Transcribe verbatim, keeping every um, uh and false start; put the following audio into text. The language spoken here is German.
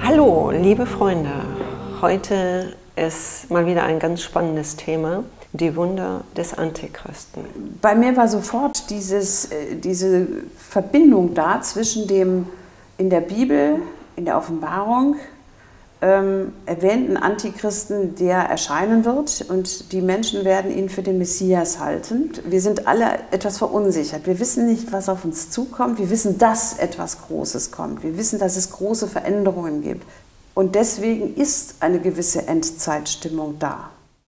Hallo, liebe Freunde. Heute ist mal wieder ein ganz spannendes Thema, die Wunder des Antichristen. Bei mir war sofort dieses, diese Verbindung da zwischen dem in der Bibel, in der Offenbarung ähm, erwähnten Antichristen, der erscheinen wird, und die Menschen werden ihn für den Messias halten. Wir sind alle etwas verunsichert. Wir wissen nicht, was auf uns zukommt. Wir wissen, dass etwas Großes kommt. Wir wissen, dass es große Veränderungen gibt. Und deswegen ist eine gewisse Endzeitstimmung da.